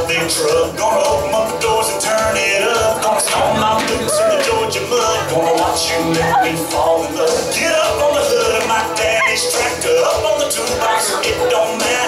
my big truck. Gonna open up the doors and turn it up. Gonna stomp my boots in the Georgia mud. Gonna watch you make me fall in love. Get up on the hood of my daddy's tractor, up on the toolbox, it don't matter.